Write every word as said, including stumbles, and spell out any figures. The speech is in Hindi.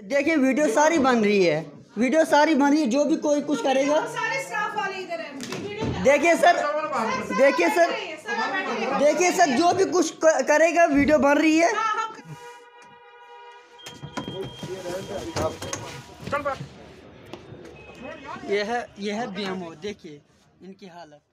देखिए वीडियो सारी बन रही है, वीडियो सारी बन रही है। जो भी कोई कुछ करेगा, देखिए सर, देखिए सर, देखिए सर, जो भी कुछ करेगा वीडियो बन रही है। यह है यह है बी एम ओ, देखिए इनकी हालत।